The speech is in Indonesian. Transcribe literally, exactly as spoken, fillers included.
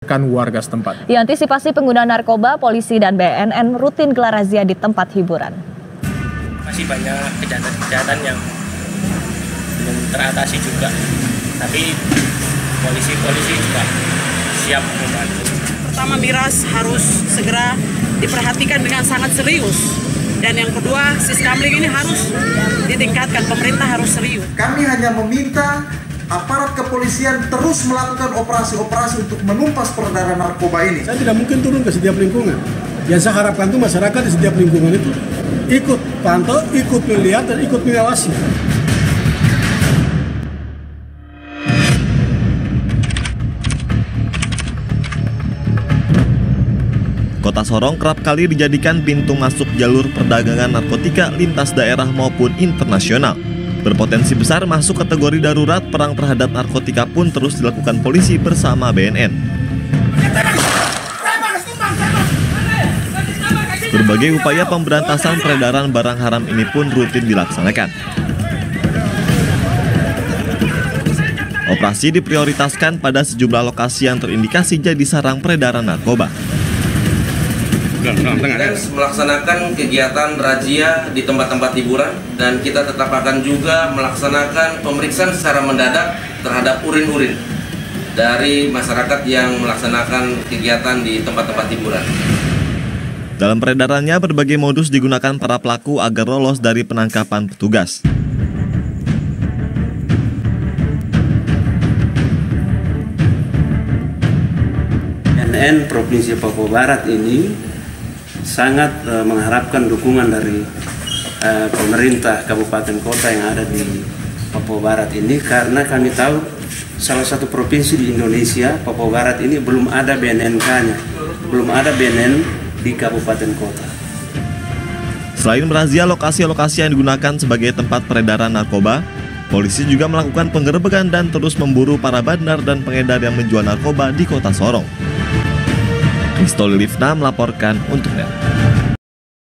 kan warga setempat. Di antisipasi pengguna narkoba, polisi dan B N N rutin gelar razia di tempat hiburan. Masih banyak kejahatan-kejahatan yang belum teratasi juga, tapi polisi-polisi juga siap membantu. Pertama, miras harus segera diperhatikan dengan sangat serius. Dan yang kedua, siskamling ini harus ditingkatkan, pemerintah harus serius. Kami hanya meminta aparat kepolisian terus melakukan operasi-operasi untuk menumpas peredaran narkoba ini. Saya tidak mungkin turun ke setiap lingkungan. Yang saya harapkan itu masyarakat di setiap lingkungan itu ikut pantau, ikut melihat, dan ikut mengawasi. Kota Sorong kerap kali dijadikan pintu masuk jalur perdagangan narkotika lintas daerah maupun internasional. Berpotensi besar masuk kategori darurat, perang terhadap narkotika pun terus dilakukan polisi bersama B N N. Berbagai upaya pemberantasan peredaran barang haram ini pun rutin dilaksanakan. Operasi diprioritaskan pada sejumlah lokasi yang terindikasi jadi sarang peredaran narkoba. Dan melaksanakan kegiatan razia di tempat-tempat hiburan, dan kita tetap akan juga melaksanakan pemeriksaan secara mendadak terhadap urin-urin dari masyarakat yang melaksanakan kegiatan di tempat-tempat hiburan. Dalam peredarannya, berbagai modus digunakan para pelaku agar lolos dari penangkapan petugas. B N N Provinsi Papua Barat ini sangat uh, mengharapkan dukungan dari uh, pemerintah kabupaten kota yang ada di Papua Barat ini, karena kami tahu salah satu provinsi di Indonesia, Papua Barat ini belum ada B N N K-nya, belum ada B N N di kabupaten kota. Selain merazia lokasi-lokasi yang digunakan sebagai tempat peredaran narkoba, polisi juga melakukan penggerebekan dan terus memburu para bandar dan pengedar yang menjual narkoba di Kota Sorong. Risto Lilifna melaporkan untuk Net.